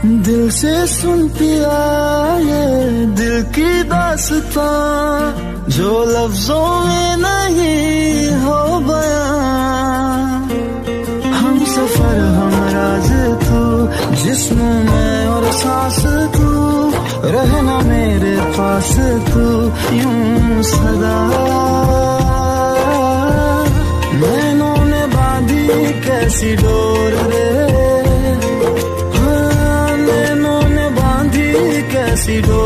दिल से सुन पिया ये दिल की दास्तां जो लफ्जों में नहीं हो बयां। हम सफर हम राज तू जिस्म में और सांस तू रहना मेरे पास तू यूं सदा। नैनों ने बांधी कैसी डोर रे, हाँ नैनों ने बांधी कैसी डोर।